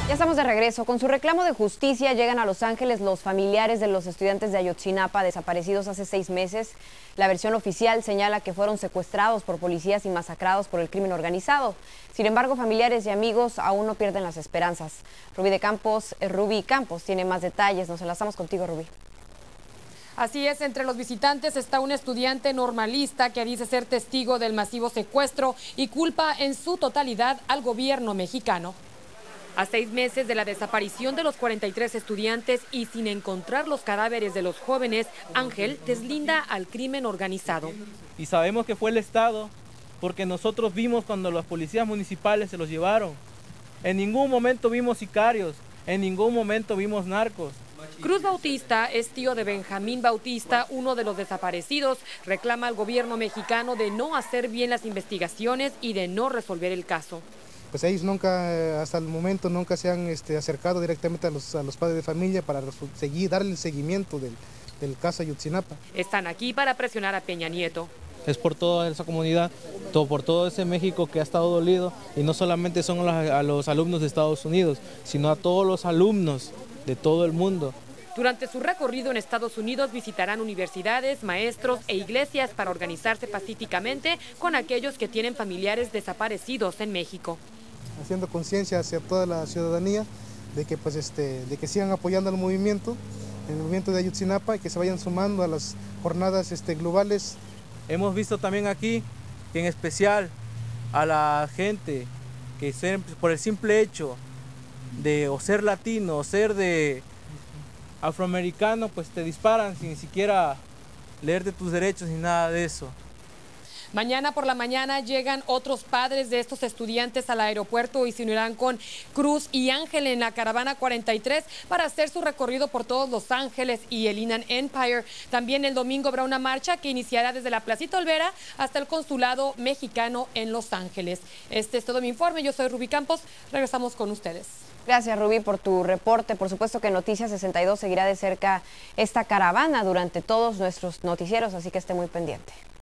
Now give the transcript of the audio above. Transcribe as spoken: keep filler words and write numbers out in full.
Ya estamos de regreso. Con su reclamo de justicia llegan a Los Ángeles los familiares de los estudiantes de Ayotzinapa desaparecidos hace seis meses. La versión oficial señala que fueron secuestrados por policías y masacrados por el crimen organizado. Sin embargo, familiares y amigos aún no pierden las esperanzas. Rubí de Campos, eh, Rubí Campos tiene más detalles. Nos enlazamos contigo, Rubí. Así es, entre los visitantes está un estudiante normalista que dice ser testigo del masivo secuestro y culpa en su totalidad al gobierno mexicano. A seis meses de la desaparición de los cuarenta y tres estudiantes y sin encontrar los cadáveres de los jóvenes, Ángel deslinda al crimen organizado. Y sabemos que fue el Estado, porque nosotros vimos cuando los policías municipales se los llevaron. En ningún momento vimos sicarios, en ningún momento vimos narcos. Cruz Bautista es tío de Benjamín Bautista, uno de los desaparecidos. Reclama al gobierno mexicano de no hacer bien las investigaciones y de no resolver el caso. Pues ellos nunca, hasta el momento, nunca se han este, acercado directamente a los, a los padres de familia para seguir, darle el seguimiento del, del caso Ayotzinapa. Están aquí para presionar a Peña Nieto. Es por toda esa comunidad, todo, por todo ese México que ha estado dolido, y no solamente son a los, a los alumnos de Estados Unidos, sino a todos los alumnos de todo el mundo. Durante su recorrido en Estados Unidos visitarán universidades, maestros e iglesias para organizarse pacíficamente con aquellos que tienen familiares desaparecidos en México. Haciendo conciencia hacia toda la ciudadanía de que, pues, este, de que sigan apoyando al movimiento, el movimiento de Ayotzinapa, y que se vayan sumando a las jornadas este, globales. Hemos visto también aquí, en especial a la gente que ser, por el simple hecho de o ser latino o ser de afroamericano, pues te disparan sin siquiera leer de tus derechos ni nada de eso. Mañana por la mañana llegan otros padres de estos estudiantes al aeropuerto y se unirán con Cruz y Ángel en la caravana cuarenta y tres para hacer su recorrido por todos Los Ángeles y el Inland Empire. También el domingo habrá una marcha que iniciará desde la Placita Olvera hasta el consulado mexicano en Los Ángeles. Este es todo mi informe. Yo soy Rubí Campos. Regresamos con ustedes. Gracias, Rubí, por tu reporte. Por supuesto que Noticias sesenta y dos seguirá de cerca esta caravana durante todos nuestros noticieros, así que esté muy pendiente.